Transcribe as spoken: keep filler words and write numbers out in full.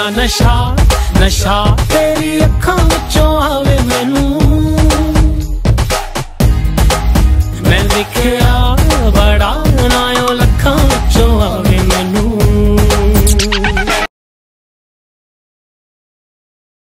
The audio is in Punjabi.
तेरा नशा नशा तेरी अखां विचों आवे मैनू मैं लिखिया